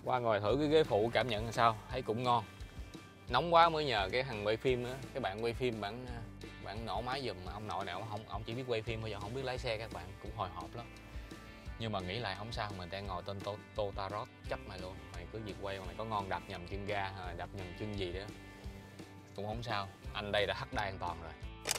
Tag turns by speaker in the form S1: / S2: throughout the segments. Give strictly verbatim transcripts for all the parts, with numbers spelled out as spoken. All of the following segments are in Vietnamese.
S1: Qua ngồi thử cái ghế phụ cảm nhận làm sao, thấy cũng ngon. Nóng quá mới nhờ cái thằng quay phim á, cái bạn quay phim bạn bạn nổ máy giùm, mà ông nội nào không, ông chỉ biết quay phim thôi, giờ không biết lái xe, các bạn cũng hồi hộp lắm. Nhưng mà nghĩ lại không sao, mình đang ngồi tên Toyota Road, chấp mày luôn, mày cứ việc quay mà mày có ngon đạp nhầm chân ga hay đạp nhầm chân gì đó cũng không sao, anh đây đã hắt đai an toàn rồi.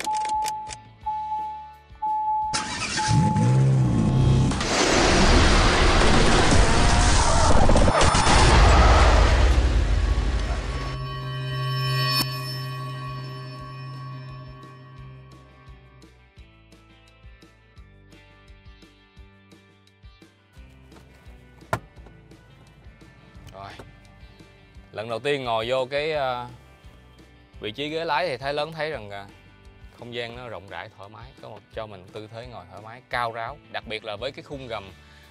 S1: Rồi, lần đầu tiên ngồi vô cái uh, vị trí ghế lái thì thấy lớn thấy rằng uh, không gian nó rộng rãi thoải mái, có một cho mình tư thế ngồi thoải mái cao ráo, đặc biệt là với cái khung gầm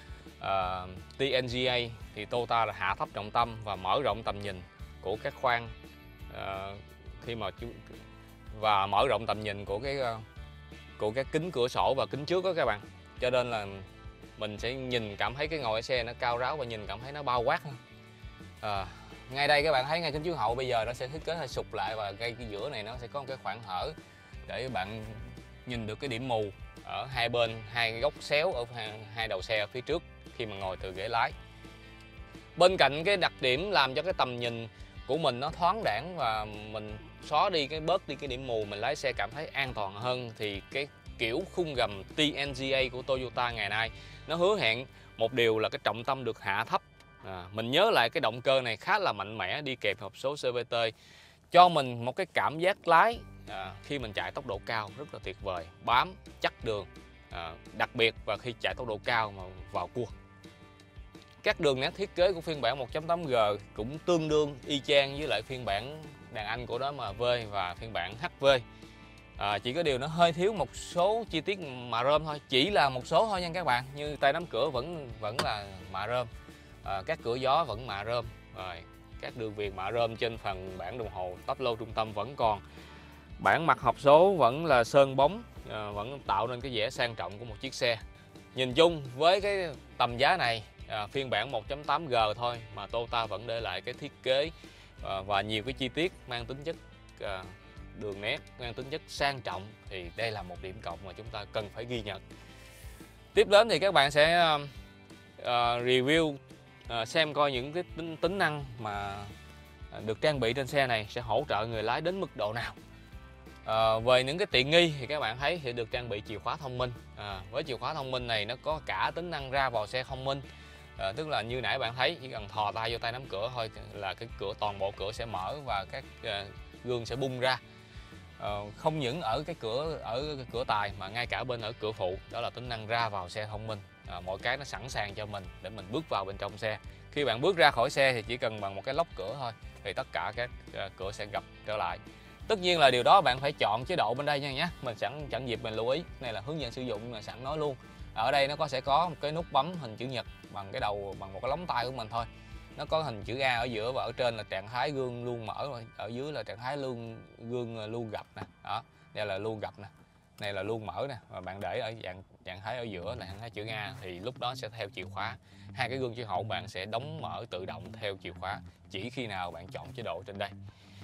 S1: uh, tê en giê a thì Toyota là hạ thấp trọng tâm và mở rộng tầm nhìn của các khoang uh, khi mà chú và mở rộng tầm nhìn của cái uh, của các kính cửa sổ và kính trước đó các bạn, cho nên là mình sẽ nhìn cảm thấy cái ngồi ở xe nó cao ráo và nhìn cảm thấy nó bao quát hơn. À, ngay đây các bạn thấy ngay kính chiếu hậu bây giờ nó sẽ thiết kế hơi sụp lại và ngay cái giữa này nó sẽ có một cái khoảng hở để bạn nhìn được cái điểm mù ở hai bên, hai góc xéo ở hai đầu xe ở phía trước khi mà ngồi từ ghế lái. Bên cạnh cái đặc điểm làm cho cái tầm nhìn của mình nó thoáng đãng và mình xóa đi cái bớt đi cái điểm mù, mình lái xe cảm thấy an toàn hơn, thì cái kiểu khung gầm tê en giê a của Toyota ngày nay nó hứa hẹn một điều là cái trọng tâm được hạ thấp. À, mình nhớ lại cái động cơ này khá là mạnh mẽ đi kèm hộp số xê vê tê, cho mình một cái cảm giác lái à, khi mình chạy tốc độ cao rất là tuyệt vời, bám chắc đường, à, đặc biệt và khi chạy tốc độ cao mà vào cua. Các đường nét thiết kế của phiên bản một chấm tám G cũng tương đương y chang với lại phiên bản đàn anh của nó mà V và phiên bản hát vê. À, chỉ có điều nó hơi thiếu một số chi tiết mạ rơm thôi, chỉ là một số thôi nha các bạn, như tay nắm cửa vẫn vẫn là mạ rơm, à, các cửa gió vẫn mạ rơm, rồi các đường viền mạ rơm trên phần bảng đồng hồ tắp lô trung tâm vẫn còn, bảng mặt hộp số vẫn là sơn bóng, à, vẫn tạo nên cái vẻ sang trọng của một chiếc xe. Nhìn chung với cái tầm giá này, à, phiên bản một chấm tám G thôi mà Toyota vẫn để lại cái thiết kế à, và nhiều cái chi tiết mang tính chất à, đường nét, mang tính chất sang trọng, thì đây là một điểm cộng mà chúng ta cần phải ghi nhận. Tiếp đến thì các bạn sẽ uh, uh, review uh, xem coi những cái tính, tính năng mà được trang bị trên xe này sẽ hỗ trợ người lái đến mức độ nào. Uh, về những cái tiện nghi thì các bạn thấy sẽ được trang bị chìa khóa thông minh. Uh, với chìa khóa thông minh này nó có cả tính năng ra vào xe thông minh. Uh, tức là như nãy bạn thấy chỉ cần thò tay vô tay nắm cửa thôi là cái cửa, toàn bộ cửa sẽ mở và các uh, gương sẽ bung ra. Uh, không những ở cái cửa ở cái cửa tài mà ngay cả bên ở cửa phụ, đó là tính năng ra vào xe thông minh. Uh, mọi cái nó sẵn sàng cho mình để mình bước vào bên trong xe. Khi bạn bước ra khỏi xe thì chỉ cần bằng một cái lốc cửa thôi thì tất cả các uh, cửa sẽ gập trở lại. Tất nhiên là điều đó bạn phải chọn chế độ bên đây nha nhé. Mình sẵn chẳng dịp mình lưu ý, này là hướng dẫn sử dụng mà sẵn nói luôn. Ở đây nó có sẽ có một cái nút bấm hình chữ nhật bằng cái đầu, bằng một cái lóng tay của mình thôi. Nó có hình chữ A ở giữa và ở trên là trạng thái gương luôn mở, ở dưới là trạng thái luôn gương luôn gập nè. Đó, đây là luôn gập nè. Này là luôn mở nè, và bạn để ở dạng trạng thái ở giữa là trạng thái chữ A thì lúc đó sẽ theo chìa khóa. Hai cái gương chiếu hậu bạn sẽ đóng mở tự động theo chìa khóa chỉ khi nào bạn chọn chế độ trên đây.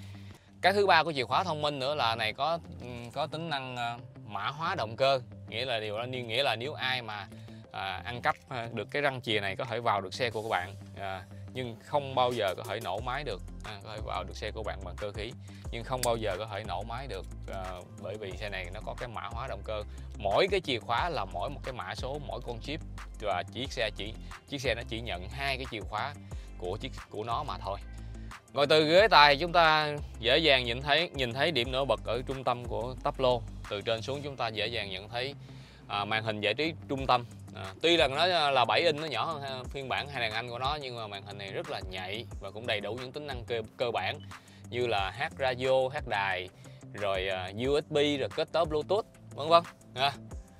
S1: Cái thứ ba của chìa khóa thông minh nữa là này có có tính năng mã hóa động cơ, nghĩa là điều đó nghĩa là nếu ai mà à, ăn cắp được cái răng chìa này có thể vào được xe của các bạn, à, nhưng không bao giờ có thể nổ máy được. À, có thể vào được xe của bạn bằng cơ khí nhưng không bao giờ có thể nổ máy được, à, bởi vì xe này nó có cái mã hóa động cơ, mỗi cái chìa khóa là mỗi một cái mã số, mỗi con chip, và chiếc xe chỉ chiếc xe nó chỉ nhận hai cái chìa khóa của chiếc của nó mà thôi. Ngồi từ ghế tài chúng ta dễ dàng nhìn thấy nhìn thấy điểm nổi bật ở trung tâm của tắp lô. Từ trên xuống chúng ta dễ dàng nhận thấy à, màn hình giải trí trung tâm. À, tuy rằng nó là bảy inch, nó nhỏ hơn phiên bản hai đàn anh của nó, nhưng mà màn hình này rất là nhạy và cũng đầy đủ những tính năng cơ, cơ bản như là hát radio, hát đài, rồi uh, u ét bê, rồi kết nối Bluetooth, vân vân. À.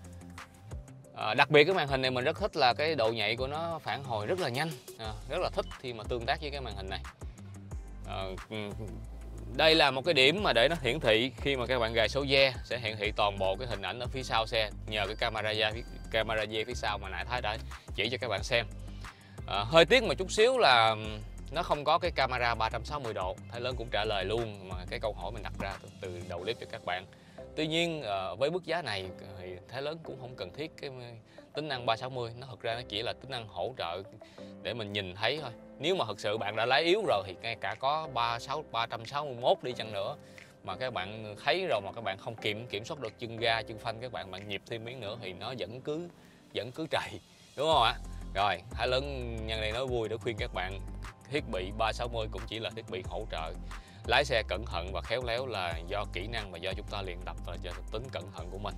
S1: À, đặc biệt cái màn hình này mình rất thích là cái độ nhạy của nó, phản hồi rất là nhanh, à, rất là thích khi mà tương tác với cái màn hình này. À, đây là một cái điểm mà để nó hiển thị khi mà các bạn gài số ge sẽ hiển thị toàn bộ cái hình ảnh ở phía sau xe nhờ cái camera camera dê phía sau mà nãy Thái đã chỉ cho các bạn xem. À, hơi tiếc một chút xíu là nó không có cái camera ba trăm sáu mươi độ. Thái Lớn cũng trả lời luôn mà cái câu hỏi mình đặt ra từ, từ đầu clip cho các bạn. Tuy nhiên với mức giá này thì Thái Lớn cũng không cần thiết cái tính năng ba trăm sáu mươi. Nó thực ra nó chỉ là tính năng hỗ trợ để mình nhìn thấy thôi. Nếu mà thực sự bạn đã lái yếu rồi thì ngay cả có ba trăm sáu mươi mốt đi chăng nữa mà các bạn thấy rồi mà các bạn không kiểm kiểm soát được chân ga chân phanh, các bạn bạn nhịp thêm miếng nữa thì nó vẫn cứ vẫn cứ trầy, đúng không ạ? Rồi Thái Lớn nhân đây nói vui để khuyên các bạn, thiết bị ba trăm sáu mươi cũng chỉ là thiết bị hỗ trợ. Lái xe cẩn thận và khéo léo là do kỹ năng và do chúng ta luyện tập và do tính cẩn thận của mình.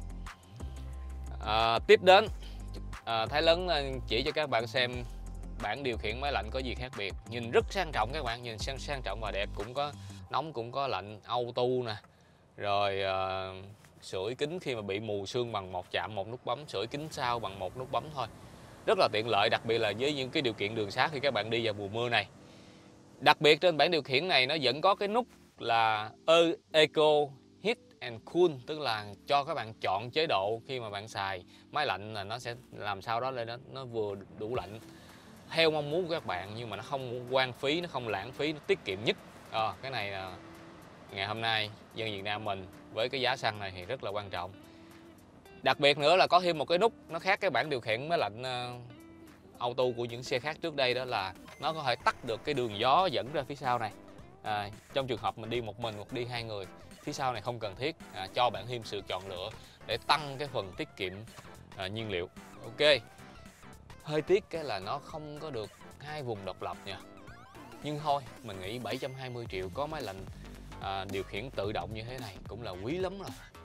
S1: À, tiếp đến à, Thái Lớn chỉ cho các bạn xem bảng điều khiển máy lạnh có gì khác biệt. Nhìn rất sang trọng các bạn, nhìn sang sang trọng và đẹp, cũng có nóng cũng có lạnh auto nè. Rồi à, sưởi kính khi mà bị mù sương bằng một chạm một nút bấm, sưởi kính sau bằng một nút bấm thôi. Rất là tiện lợi, đặc biệt là với những cái điều kiện đường xá khi các bạn đi vào mùa mưa này. Đặc biệt trên bảng điều khiển này nó vẫn có cái nút là Eco Heat and Cool, tức là cho các bạn chọn chế độ khi mà bạn xài máy lạnh là nó sẽ làm sao đó để nó, nó vừa đủ lạnh theo mong muốn của các bạn, nhưng mà nó không hoang phí, nó không lãng phí, nó tiết kiệm nhất. À, cái này là ngày hôm nay dân Việt Nam mình với cái giá xăng này thì rất là quan trọng. Đặc biệt nữa là có thêm một cái nút nó khác cái bảng điều khiển máy lạnh uh, auto của những xe khác trước đây, đó là nó có thể tắt được cái đường gió dẫn ra phía sau này. À, trong trường hợp mình đi một mình hoặc đi hai người, phía sau này không cần thiết, à, cho bạn thêm sự chọn lựa để tăng cái phần tiết kiệm à, nhiên liệu. Ok, hơi tiếc cái là nó không có được hai vùng độc lập nha, nhưng thôi mình nghĩ bảy trăm hai mươi triệu có máy lạnh à, điều khiển tự động như thế này cũng là quý lắm rồi.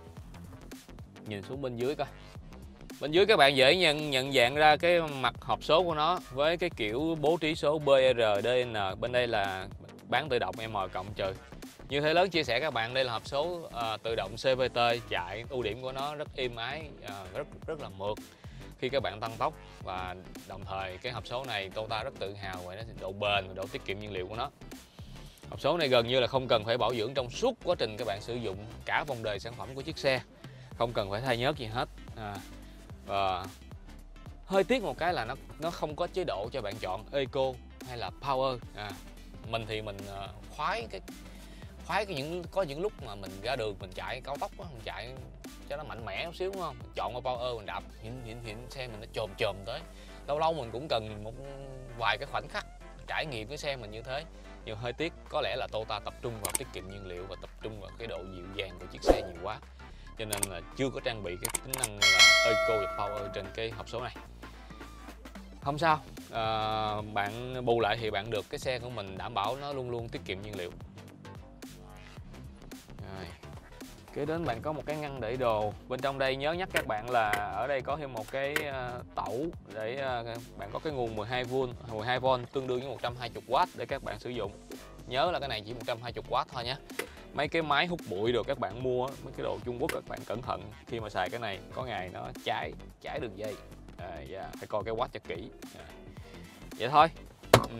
S1: Nhìn xuống bên dưới coi, bên dưới các bạn dễ nhận nhận dạng ra cái mặt hộp số của nó với cái kiểu bố trí số bê rờ đê en. Bên đây là bán tự động M cộng trừ. Như Thái Lớn chia sẻ các bạn, đây là hộp số à, tự động xê vê tê chạy. Ưu điểm của nó rất êm ái, à, rất rất là mượt khi các bạn tăng tốc, và đồng thời cái hộp số này Toyota rất tự hào về độ bền và độ tiết kiệm nhiên liệu của nó. Hộp số này gần như là không cần phải bảo dưỡng trong suốt quá trình các bạn sử dụng cả vòng đời sản phẩm của chiếc xe, không cần phải thay nhớt gì hết. À, và hơi tiếc một cái là nó nó không có chế độ cho bạn chọn Eco hay là Power. À, mình thì mình khoái cái khoái cái những có những lúc mà mình ra đường mình chạy cao tốc á, mình chạy cho nó mạnh mẽ một xíu, đúng không? Mình chọn qua Power mình đạp hiện hiện hiện xe mình nó chồm chồm tới. Lâu lâu mình cũng cần một vài cái khoảnh khắc trải nghiệm cái xe mình như thế. Nhưng hơi tiếc có lẽ là Toyota tập trung vào tiết kiệm nhiên liệu và tập trung vào cái độ dịu dàng của chiếc xe nhiều quá, cho nên là chưa có trang bị cái tính năng là Eco và Power trên cái hộp số này. Không sao, à, bạn bù lại thì bạn được cái xe của mình đảm bảo nó luôn luôn tiết kiệm nhiên liệu. Rồi. Kế đến bạn có một cái ngăn để đồ. Bên trong đây nhớ nhắc các bạn là ở đây có thêm một cái tẩu để bạn có cái nguồn mười hai vôn, mười hai vôn tương đương với một trăm hai mươi oát để các bạn sử dụng. Nhớ là cái này chỉ một trăm hai mươi oát thôi nhé. Mấy cái máy hút bụi rồi các bạn mua mấy cái đồ Trung Quốc, các bạn cẩn thận khi mà xài cái này, có ngày nó cháy cháy đường dây. À, yeah, phải coi cái watt cho kỹ. À, vậy thôi. Ừ.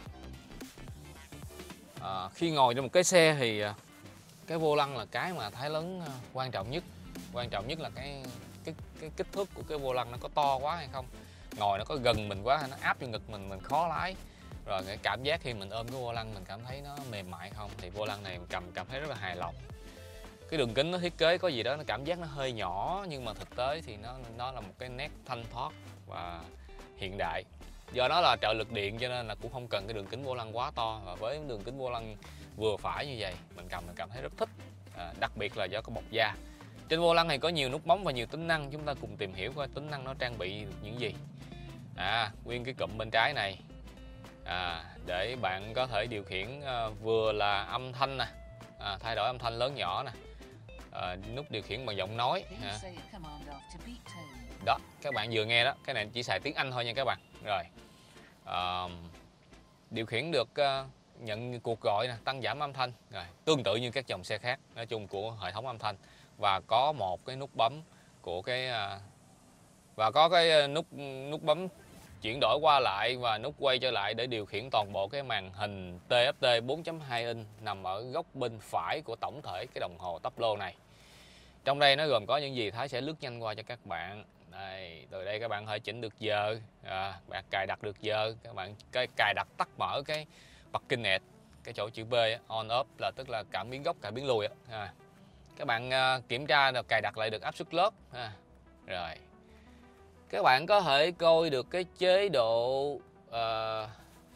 S1: À, khi ngồi trên một cái xe thì cái vô lăng là cái mà Thái Lớn quan trọng nhất. Quan trọng nhất là cái cái cái kích thước của cái vô lăng nó có to quá hay không, ngồi nó có gần mình quá hay nó áp vô ngực mình mình khó lái. Rồi cái cảm giác khi mình ôm cái vô lăng mình cảm thấy nó mềm mại không, thì vô lăng này mình cầm cảm thấy rất là hài lòng. Cái đường kính nó thiết kế có gì đó nó cảm giác nó hơi nhỏ, nhưng mà thực tế thì nó nó là một cái nét thanh thoát và hiện đại. Do nó là trợ lực điện cho nên là cũng không cần cái đường kính vô lăng quá to, và với đường kính vô lăng vừa phải như vậy mình cầm mình cảm thấy rất thích. À, đặc biệt là do có bọc da. Trên vô lăng này có nhiều nút bấm và nhiều tính năng, chúng ta cùng tìm hiểu coi tính năng nó trang bị được những gì. À, nguyên cái cụm bên trái này à, để bạn có thể điều khiển à, vừa là âm thanh nè, à, thay đổi âm thanh lớn nhỏ nè, à, nút điều khiển bằng giọng nói. À. Đó, các bạn vừa nghe đó, cái này chỉ xài tiếng Anh thôi nha các bạn. Rồi, à, điều khiển được à, nhận cuộc gọi nè, tăng giảm âm thanh, rồi tương tự như các dòng xe khác nói chung của hệ thống âm thanh, và có một cái nút bấm của cái à, và có cái nút nút bấm chuyển đổi qua lại và nút quay trở lại để điều khiển toàn bộ cái màn hình tê ép tê bốn chấm hai inch nằm ở góc bên phải của tổng thể cái đồng hồ tắp lô này. Trong đây nó gồm có những gì Thái sẽ lướt nhanh qua cho các bạn. Đây, từ đây các bạn có thể chỉnh được giờ, à, bạn cài đặt được giờ, các bạn cái cài đặt tắt mở cái parking net, cái chỗ chữ B on off là tức là cảm biến gốc, cảm biến lùi. À, các bạn à, kiểm tra được cài đặt lại được áp suất lớp. À, rồi các bạn có thể coi được cái chế độ uh,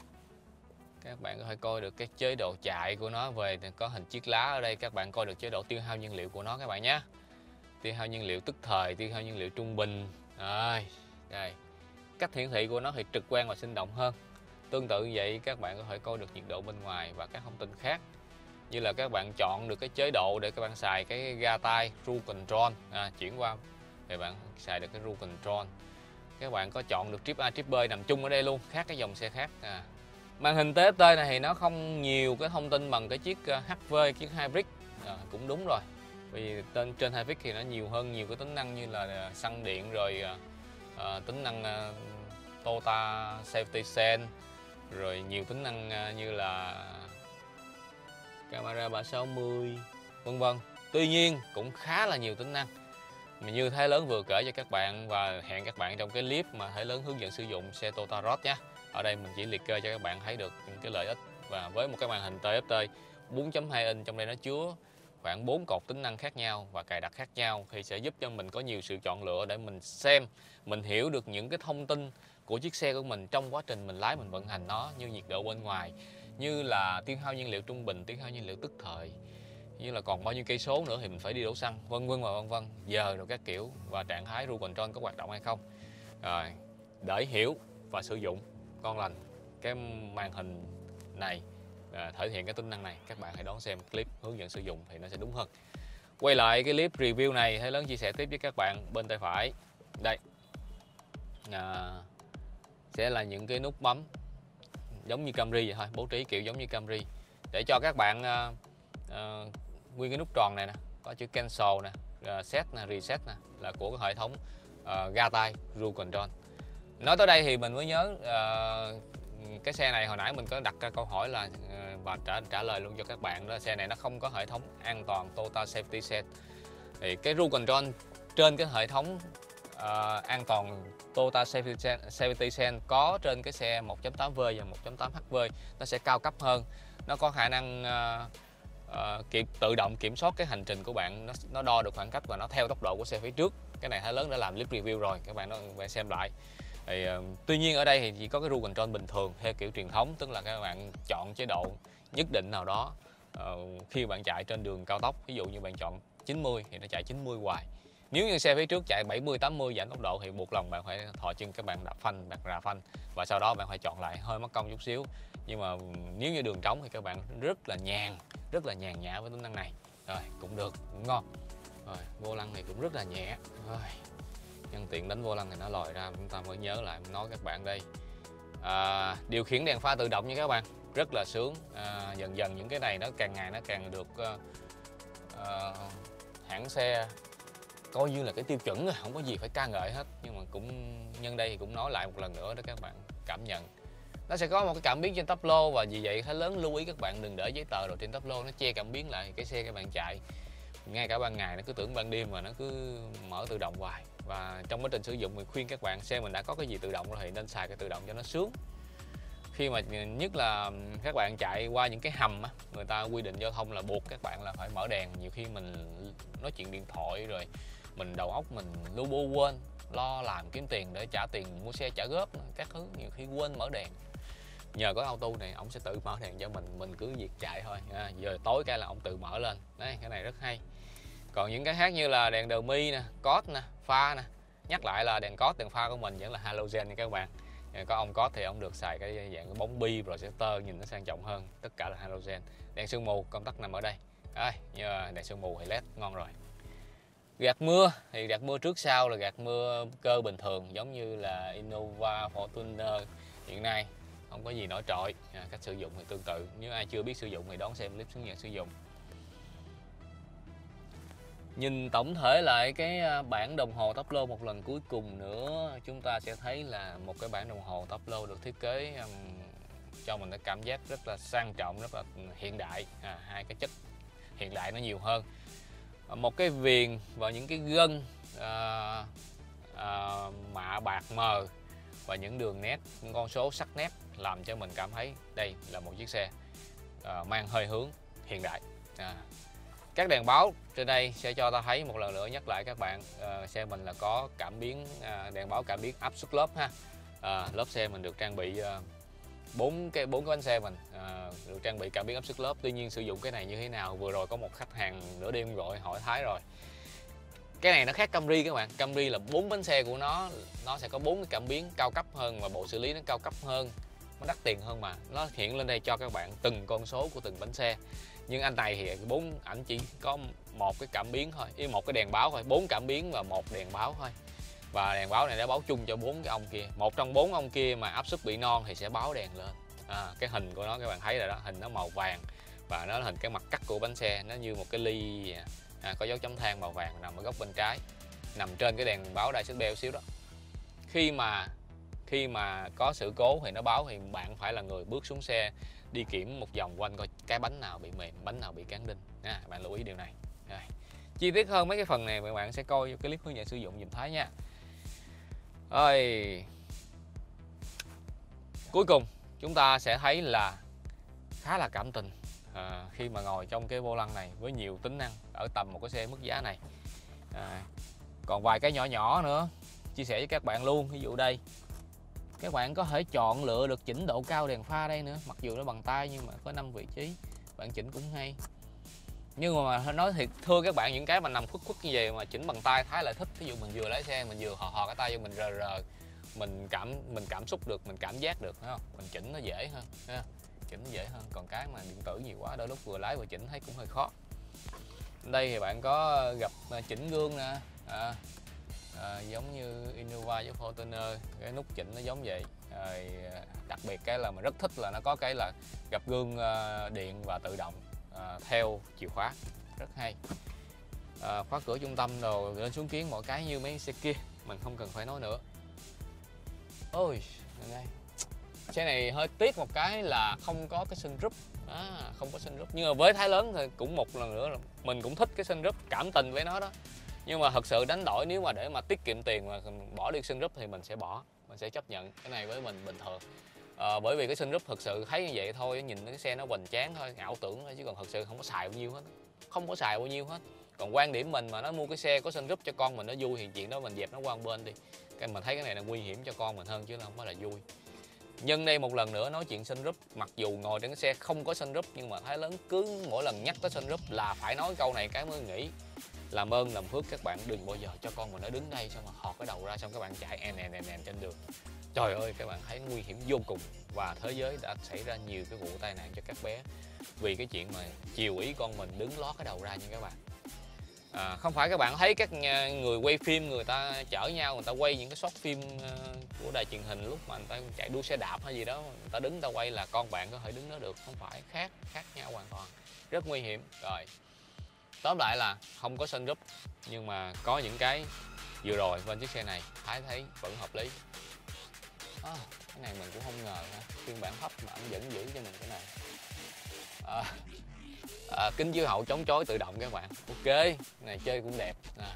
S1: các bạn có thể coi được cái chế độ chạy của nó, về có hình chiếc lá ở đây, các bạn coi được chế độ tiêu hao nhiên liệu của nó các bạn nhé. Tiêu hao nhiên liệu tức thời, tiêu hao nhiên liệu trung bình. Rồi, đây. Cách hiển thị của nó thì trực quan và sinh động hơn. Tương tự như vậy các bạn có thể coi được nhiệt độ bên ngoài và các thông tin khác. Như là các bạn chọn được cái chế độ để các bạn xài cái ga tay Cruise Control, à, chuyển qua thì bạn xài được cái Cruise Control. Các bạn có chọn được Trip A, Trip B nằm chung ở đây luôn, khác cái dòng xe khác. À. Màn hình tê ép tê này thì nó không nhiều cái thông tin bằng cái chiếc hát vê, chiếc Hybrid. À, cũng đúng rồi. Vì trên trên Hybrid thì nó nhiều hơn nhiều cái tính năng như là xăng điện, rồi à, tính năng à, Toyota Safety Sense, rồi nhiều tính năng à, như là camera ba sáu mươi vân vân. Tuy nhiên cũng khá là nhiều tính năng mà như Thái Lớn vừa kể cho các bạn, và hẹn các bạn trong cái clip mà Thái Lớn hướng dẫn sử dụng xe Toyota Road nhé. Ở đây mình chỉ liệt kê cho các bạn thấy được những cái lợi ích, và với một cái màn hình tê ép tê bốn chấm hai inch, trong đây nó chứa khoảng bốn cột tính năng khác nhau và cài đặt khác nhau, thì sẽ giúp cho mình có nhiều sự chọn lựa để mình xem, mình hiểu được những cái thông tin của chiếc xe của mình trong quá trình mình lái, mình vận hành nó, như nhiệt độ bên ngoài, như là tiêu hao nhiên liệu trung bình, tiêu hao nhiên liệu tức thời, như là còn bao nhiêu cây số nữa thì mình phải đi đổ xăng, vân vân và vân vân, giờ rồi các kiểu, và trạng thái Cruise Control có hoạt động hay không. Rồi, để hiểu và sử dụng ngon lành cái màn hình này, à, thể hiện cái tính năng này, các bạn hãy đón xem clip hướng dẫn sử dụng thì nó sẽ đúng hơn. Quay lại cái clip review này, Thái Lớn chia sẻ tiếp với các bạn bên tay phải đây, à, sẽ là những cái nút bấm giống như Camry vậy thôi, bố trí kiểu giống như Camry để cho các bạn uh, uh, nguyên cái nút tròn này nè, có chữ cancel nè, uh, set nè, reset nè, là của cái hệ thống uh, ga tay Cruise Control. Nói tới đây thì mình mới nhớ uh, cái xe này hồi nãy mình có đặt ra câu hỏi là uh, và trả trả lời luôn cho các bạn, đó là xe này nó không có hệ thống an toàn Toyota Safety Sense. Thì cái Cruise Control trên cái hệ thống uh, an toàn Toyota Safety Sense, Safety Sense có trên cái xe một chấm tám V và một chấm tám H V, nó sẽ cao cấp hơn, nó có khả năng uh, uh, kiểm, tự động kiểm soát cái hành trình của bạn, nó, nó đo được khoảng cách và nó theo tốc độ của xe phía trước. Cái này Thái Lớn đã làm clip review rồi, các bạn nó về xem lại. Thì, uh, tuy nhiên ở đây thì chỉ có cái Cruise Control bình thường theo kiểu truyền thống, tức là các bạn chọn chế độ nhất định nào đó uh, khi bạn chạy trên đường cao tốc, ví dụ như bạn chọn chín mươi thì nó chạy chín mươi hoài. Nếu như xe phía trước chạy bảy mươi tám mươi giảm tốc độ thì buộc lòng bạn phải thò chân, các bạn đạp phanh, bạn rà phanh, và sau đó bạn phải chọn lại, hơi mất công chút xíu. Nhưng mà nếu như đường trống thì các bạn rất là nhàn, rất là nhàn nhã với tính năng này. Rồi, cũng được, cũng ngon. Rồi, vô lăng thì cũng rất là nhẹ. Rồi, nhân tiện đánh vô lăng thì nó lòi ra, chúng ta mới nhớ lại nói các bạn đây. À, điều khiển đèn pha tự động nha các bạn, rất là sướng. À, dần dần những cái này nó càng ngày nó càng được uh, uh, hãng xe coi như là cái tiêu chuẩn rồi, không có gì phải ca ngợi hết. Nhưng mà cũng nhân đây thì cũng nói lại một lần nữa để các bạn cảm nhận. Nó sẽ có một cái cảm biến trên tắp lô, và vì vậy Thái Lớn lưu ý các bạn đừng để giấy tờ rồi trên tắp lô, nó che cảm biến lại cái xe các bạn chạy. Ngay cả ban ngày nó cứ tưởng ban đêm mà nó cứ mở tự động hoài. Và trong quá trình sử dụng mình khuyên các bạn, xe mình đã có cái gì tự động rồi thì nên xài cái tự động cho nó sướng. Khi mà nhất là các bạn chạy qua những cái hầm á, người ta quy định giao thông là buộc các bạn là phải mở đèn. Nhiều khi mình nói chuyện điện thoại rồi mình đầu óc mình lu bu quên, lo làm kiếm tiền để trả tiền mua xe trả góp các thứ, nhiều khi quên mở đèn. Nhờ có auto này ổng sẽ tự mở đèn cho mình, mình cứ việc chạy thôi. À, giờ tối cái là ổng tự mở lên. Đấy, cái này rất hay. Còn những cái khác như là đèn đờ mi nè, cốt nè, pha nè, nhắc lại là đèn cốt, đèn pha của mình vẫn là halogen nha các bạn. Có ông cốt thì ông được xài cái dạng cái bóng bi projector nhìn nó sang trọng hơn, tất cả là halogen. Đèn sương mù công tắc nằm ở đây. Đây, như đèn sương mù thì led ngon rồi. Gạt mưa thì gạt mưa trước sau là gạt mưa cơ bình thường, giống như là Innova, Fortuner hiện nay, không có gì nổi trội. À, cách sử dụng thì tương tự, nếu ai chưa biết sử dụng thì đón xem clip hướng dẫn sử dụng. Nhìn tổng thể lại cái bảng đồng hồ táp lô một lần cuối cùng nữa, chúng ta sẽ thấy là một cái bảng đồng hồ táp lô được thiết kế um, cho mình cái cảm giác rất là sang trọng, rất là hiện đại. À, hai cái chất hiện đại nó nhiều hơn. Một cái viền và những cái gân à, à, mạ bạc mờ và những đường nét, những con số sắc nét làm cho mình cảm thấy đây là một chiếc xe à, mang hơi hướng hiện đại. À. Các đèn báo trên đây sẽ cho ta thấy một lần nữa, nhắc lại các bạn, à, xe mình là có cảm biến à, đèn báo cảm biến áp suất lớp ha. À, lớp xe mình được trang bị à, bốn cái bốn cái bánh xe mình à, được trang bị cảm biến áp suất lớp. Tuy nhiên sử dụng cái này như thế nào, vừa rồi có một khách hàng nửa đêm gọi hỏi Thái rồi. Cái này nó khác Camry các bạn. Camry là bốn bánh xe của nó nó sẽ có bốn cái cảm biến cao cấp hơn và bộ xử lý nó cao cấp hơn, nó đắt tiền hơn, mà nó hiện lên đây cho các bạn từng con số của từng bánh xe. Nhưng anh này thì bốn ảnh chỉ có một cái cảm biến thôi, với một cái đèn báo thôi, bốn cảm biến và một đèn báo thôi. Và đèn báo này đã báo chung cho bốn cái ông kia. Một trong bốn ông kia mà áp suất bị non thì sẽ báo đèn lên. À, cái hình của nó các bạn thấy rồi đó, hình nó màu vàng và nó là hình cái mặt cắt của bánh xe, nó như một cái ly à, có dấu chấm than màu vàng nằm ở góc bên trái, nằm trên cái đèn báo đai xích beo xíu đó. Khi mà khi mà có sự cố thì nó báo, thì bạn phải là người bước xuống xe đi kiểm một vòng quanh coi cái bánh nào bị mềm, bánh nào bị cán đinh. À, bạn lưu ý điều này. Rồi. Chi tiết hơn mấy cái phần này bạn sẽ coi cái clip hướng dẫn sử dụng giùm Thái nha. Rồi. Cuối cùng chúng ta sẽ thấy là khá là cảm tình à, khi mà ngồi trong cái vô lăng này với nhiều tính năng ở tầm một cái xe mức giá này. À, còn vài cái nhỏ nhỏ nữa chia sẻ với các bạn luôn. Ví dụ đây, các bạn có thể chọn lựa được chỉnh độ cao đèn pha đây nữa, mặc dù nó bằng tay nhưng mà có năm vị trí, bạn chỉnh cũng hay. Nhưng mà nói thiệt thưa các bạn, những cái mà nằm khuất khuất như vậy mà chỉnh bằng tay Thái lại thích. Ví dụ mình vừa lái xe mình vừa hò hò cái tay vô mình rờ rờ, mình cảm mình cảm xúc được, mình cảm giác được, thấy không? Mình chỉnh nó dễ hơn, thấy không? Chỉnh nó dễ hơn. Còn cái mà điện tử nhiều quá đôi lúc vừa lái vừa chỉnh thấy cũng hơi khó. Đây thì bạn có gặp chỉnh gương nè, à, à, giống như Innova với Fortuner, cái nút chỉnh nó giống vậy. Rồi, đặc biệt cái là mình rất thích là nó có cái là gập gương điện và tự động à, theo chìa khóa, rất hay. À, khóa cửa trung tâm đồ lên xuống kiến mọi cái như mấy xe kia, mình không cần phải nói nữa. Ôi, đây. Xe này hơi tiếc một cái là không có cái sunroof, à, không có sunroof. Nhưng mà với Thái lớn thì cũng một lần nữa là mình cũng thích cái sunroof, cảm tình với nó đó. Nhưng mà thật sự đánh đổi nếu mà để mà tiết kiệm tiền mà bỏ đi sunroof thì mình sẽ bỏ, mình sẽ chấp nhận cái này với mình bình thường. À, bởi vì cái sunroof thực sự thấy như vậy thôi, nhìn cái xe nó hoành tráng thôi, ảo tưởng thôi, chứ còn thật sự không có xài bao nhiêu hết, không có xài bao nhiêu hết. Còn quan điểm mình mà nó mua cái xe có sunroof cho con mình nó vui thì chuyện đó mình dẹp nó qua một bên đi. Cái mình thấy cái này là nguy hiểm cho con mình hơn chứ không phải là vui. Nhân đây một lần nữa nói chuyện sunroof, mặc dù ngồi trên cái xe không có sunroof nhưng mà Thái lớn cứ mỗi lần nhắc tới sunroof là phải nói câu này cái mới nghĩ. Làm ơn làm phước các bạn đừng bao giờ cho con mình nó đứng đây xong mà họt cái đầu ra xong các bạn chạy èn èn èn èn trên đường. Trời ơi, các bạn thấy nguy hiểm vô cùng. Và thế giới đã xảy ra nhiều cái vụ tai nạn cho các bé vì cái chuyện mà chiều ý con mình đứng ló cái đầu ra như các bạn. À, không phải các bạn thấy các người quay phim người ta chở nhau, người ta quay những cái short phim của đài truyền hình lúc mà người ta chạy đua xe đạp hay gì đó, người ta đứng người ta quay là con bạn có thể đứng đó được, không phải, khác khác nhau hoàn toàn, rất nguy hiểm. Rồi tóm lại là không có sunroof nhưng mà có những cái vừa rồi bên chiếc xe này Thái thấy vẫn hợp lý. À, cái này mình cũng không ngờ ha. Phiên bản thấp mà anh vẫn giữ cho mình cái này. À, à, kính chiếu hậu chống chói tự động các bạn, ok, cái này chơi cũng đẹp. À.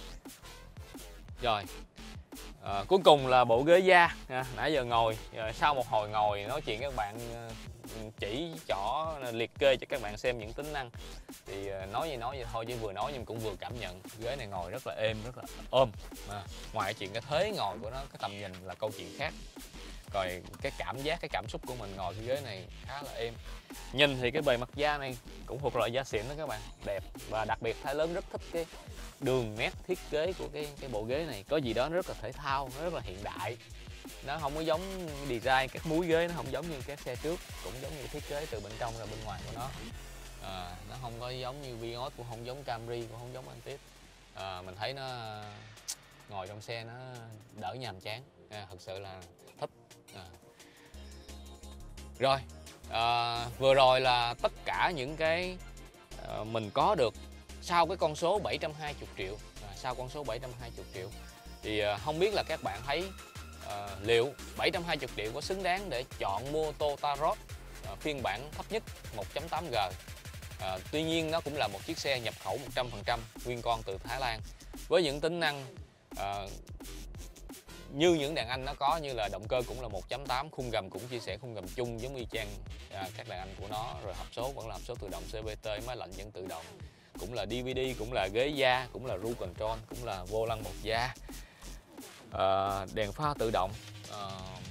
S1: Rồi à, cuối cùng là bộ ghế da. À, nãy giờ ngồi à, sau một hồi ngồi nói chuyện các bạn chỉ trỏ liệt kê cho các bạn xem những tính năng thì nói gì nói vậy thôi chứ vừa nói nhưng cũng vừa cảm nhận ghế này ngồi rất là êm, rất là ôm. À, ngoài chuyện cái thế ngồi của nó, cái tầm nhìn là câu chuyện khác. Rồi cái cảm giác, cái cảm xúc của mình ngồi cái ghế này khá là êm. Nhìn thì cái bề mặt da này cũng thuộc loại da xịn đó các bạn, đẹp. Và đặc biệt Thái lớn rất thích cái đường nét thiết kế của cái cái bộ ghế này, có gì đó rất là thể thao, nó rất là hiện đại. Nó không có giống design các múi ghế, nó không giống như các xe trước, cũng giống như thiết kế từ bên trong ra bên ngoài của nó. À, nó không có giống như Vios, cũng không giống Camry, cũng không giống Antis. À, mình thấy nó ngồi trong xe nó đỡ nhàm chán, à, thật sự là thích. À. Rồi à, vừa rồi là tất cả những cái à, mình có được sau cái con số bảy trăm hai mươi triệu, à, sau con số bảy trăm hai mươi triệu thì à, không biết là các bạn thấy à, liệu bảy trăm hai mươi triệu có xứng đáng để chọn mua Toyota Road à, phiên bản thấp nhất một chấm tám G. À, tuy nhiên nó cũng là một chiếc xe nhập khẩu một trăm phần trăm nguyên con từ Thái Lan với những tính năng à, như những đàn anh nó có, như là động cơ cũng là một chấm tám, khung gầm cũng chia sẻ khung gầm chung giống y chang à, các đàn anh của nó, rồi hộp số vẫn là hộp số tự động xê vê tê, máy lạnh vẫn tự động, cũng là đê vê đê, cũng là ghế da, cũng là cruise control, cũng là vô lăng một da, à, đèn pha tự động, à,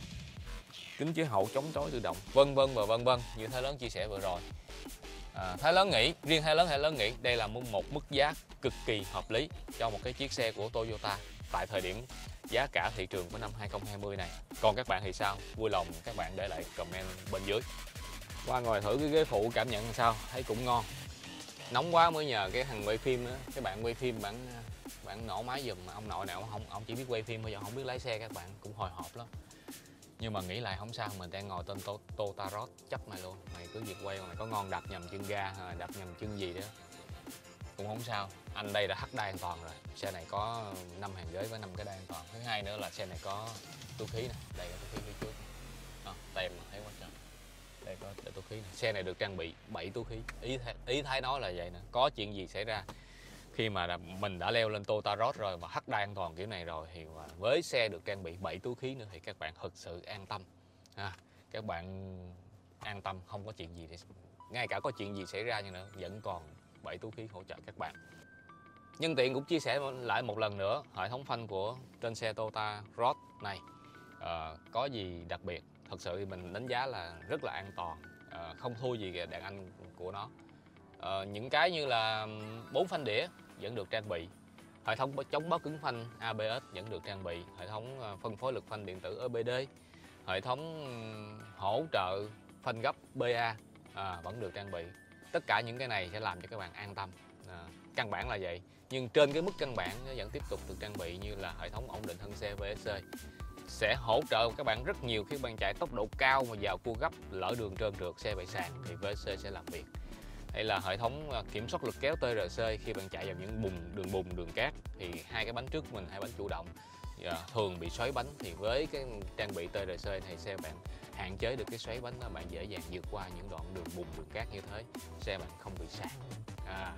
S1: kính chiếu hậu chống chói tự động, vân vân và vân vân như Thái Lớn chia sẻ vừa rồi. À, Thái Lớn nghĩ, riêng Thái Lớn Thái Lớn nghĩ đây là một mức giá cực kỳ hợp lý cho một cái chiếc xe của Toyota tại thời điểm giá cả thị trường của năm hai không hai không này. Còn các bạn thì sao? Vui lòng các bạn để lại comment bên dưới. Qua ngồi thử cái ghế phụ cảm nhận làm sao? Thấy cũng ngon. Nóng quá mới nhờ cái thằng quay phim nữa, cái bạn quay phim bạn bạn nổ máy giùm, mà ông nội nào không ông chỉ biết quay phim thôi, giờ không biết lái xe, các bạn cũng hồi hộp lắm. Nhưng mà nghĩ lại không sao, mình đang ngồi tên Toyota Road, chấp mày luôn, mày cứ việc quay, mày có ngon đạp nhầm chân ga hay đạp nhầm chân gì đó cũng không sao. Anh đây đã hắt đai an toàn rồi, xe này có năm hàng ghế với năm cái đai an toàn. Thứ hai nữa là xe này có túi khí nè, đây là túi khí phía trước, à, tem thấy quá trời, đây có để túi khí này. Xe này được trang bị bảy túi khí, ý ý Thái nói là vậy nè, có chuyện gì xảy ra khi mà mình đã leo lên Toyota Road rồi và hắt đai an toàn kiểu này rồi, thì với xe được trang bị bảy túi khí nữa thì các bạn thực sự an tâm, à, các bạn an tâm không có chuyện gì để, ngay cả có chuyện gì xảy ra nhưng nữa vẫn còn bảy túi khí hỗ trợ các bạn. Nhân tiện cũng chia sẻ lại một lần nữa, hệ thống phanh của trên xe Toyota Road này uh, có gì đặc biệt, thật sự mình đánh giá là rất là an toàn, uh, không thua gì đàn anh của nó. Uh, những cái như là bốn phanh đĩa vẫn được trang bị, hệ thống chống báo cứng phanh a bê ét vẫn được trang bị, hệ thống phân phối lực phanh điện tử e bê đê, hệ thống hỗ trợ phanh gấp bê a à, vẫn được trang bị. Tất cả những cái này sẽ làm cho các bạn an tâm, à, căn bản là vậy. Nhưng trên cái mức căn bản nó vẫn tiếp tục được trang bị như là hệ thống ổn định thân xe vê ét xê, sẽ hỗ trợ các bạn rất nhiều khi bạn chạy tốc độ cao mà vào cua gấp, lỡ đường trơn trượt xe bị sàn thì vê ét xê sẽ làm việc. Hay là hệ thống kiểm soát lực kéo tê rờ xê khi bạn chạy vào những bùn, đường bùn, đường cát thì hai cái bánh trước mình, hai bánh chủ động thường bị xoáy bánh, thì với cái trang bị tê rờ xê thì xe bạn hạn chế được cái xoáy bánh đó, bạn dễ dàng vượt qua những đoạn đường bùn, đường cát như thế, xe bạn không bị sạt. À.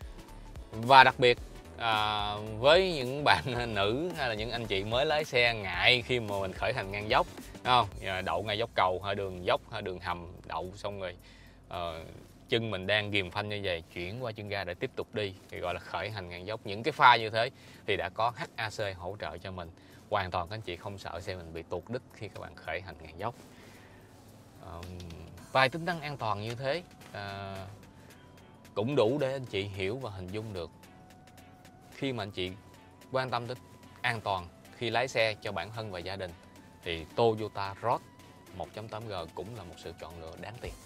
S1: Và đặc biệt à, với những bạn nữ hay là những anh chị mới lái xe ngại khi mà mình khởi hành ngang dốc, đúng không? Đậu ngay dốc cầu hay đường dốc hay đường hầm, đậu xong rồi uh, chân mình đang ghìm phanh như vậy, chuyển qua chân ga để tiếp tục đi thì gọi là khởi hành ngang dốc. Những cái pha như thế thì đã có hát a xê hỗ trợ cho mình, hoàn toàn các anh chị không sợ xe mình bị tuột đứt khi các bạn khởi hành ngang dốc. Uh, vài tính năng an toàn như thế uh, cũng đủ để anh chị hiểu và hình dung được khi mà anh chị quan tâm đến an toàn khi lái xe cho bản thân và gia đình thì Toyota Road một chấm tám G cũng là một sự chọn lựa đáng tiền.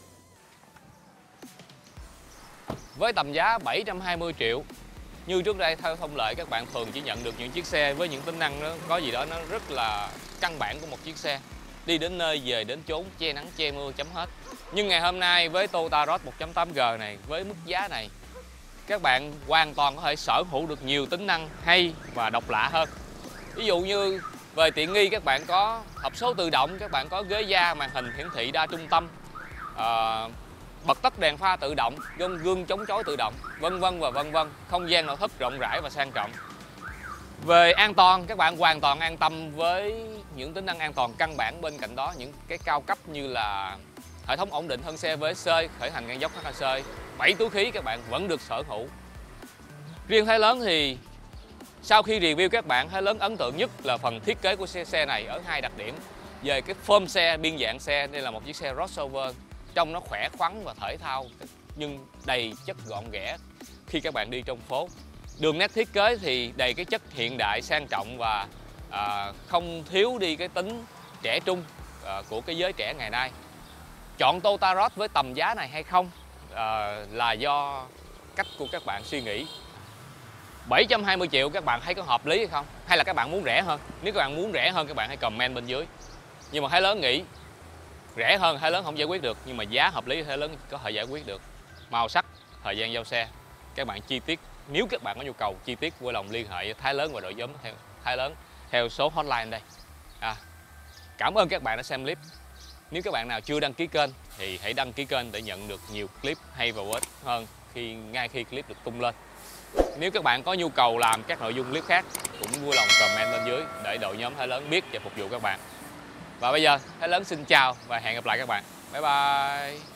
S1: Với tầm giá bảy trăm hai mươi triệu, như trước đây theo thông lệ các bạn thường chỉ nhận được những chiếc xe với những tính năng nó có gì đó nó rất là căn bản của một chiếc xe, đi đến nơi về đến chốn, che nắng che mưa chấm hết. Nhưng ngày hôm nay với Toyota Road một chấm tám G này, với mức giá này, các bạn hoàn toàn có thể sở hữu được nhiều tính năng hay và độc lạ hơn. Ví dụ như về tiện nghi, các bạn có hộp số tự động, các bạn có ghế da, màn hình hiển thị đa trung tâm, à, bật tắt đèn pha tự động, gương, gương chống chói tự động, vân vân và vân vân. Không gian nội thất rộng rãi và sang trọng. Về an toàn, các bạn hoàn toàn an tâm với những tính năng an toàn căn bản. Bên cạnh đó, những cái cao cấp như là hệ thống ổn định thân xe vê ét xê, khởi hành ngang dốc hát a xê, bảy túi khí các bạn vẫn được sở hữu. Riêng Thái Lớn thì sau khi review các bạn, Thái Lớn ấn tượng nhất là phần thiết kế của xe, xe này ở hai đặc điểm. Về cái form xe, biên dạng xe, đây là một chiếc xe crossover, trông nó khỏe khoắn và thể thao nhưng đầy chất gọn ghẽ khi các bạn đi trong phố. Đường nét thiết kế thì đầy cái chất hiện đại sang trọng và à, không thiếu đi cái tính trẻ trung à, của cái giới trẻ ngày nay. Chọn Toyota Road với tầm giá này hay không à, là do cách của các bạn suy nghĩ. bảy trăm hai mươi triệu các bạn thấy có hợp lý hay không? Hay là các bạn muốn rẻ hơn? Nếu các bạn muốn rẻ hơn các bạn hãy comment bên dưới. Nhưng mà Thái Lớn nghĩ rẻ hơn Thái Lớn không giải quyết được, nhưng mà giá hợp lý Thái Lớn có thể giải quyết được. Màu sắc, thời gian giao xe, các bạn chi tiết, nếu các bạn có nhu cầu chi tiết vui lòng liên hệ với Thái Lớn và đội nhóm theo Thái Lớn theo số hotline đây. À, cảm ơn các bạn đã xem clip. Nếu các bạn nào chưa đăng ký kênh thì hãy đăng ký kênh để nhận được nhiều clip hay và bổ ích hơn khi ngay khi clip được tung lên. Nếu các bạn có nhu cầu làm các nội dung clip khác cũng vui lòng comment bên dưới để đội nhóm Thái Lớn biết và phục vụ các bạn. Và bây giờ Thái Lớn xin chào và hẹn gặp lại các bạn. Bye bye.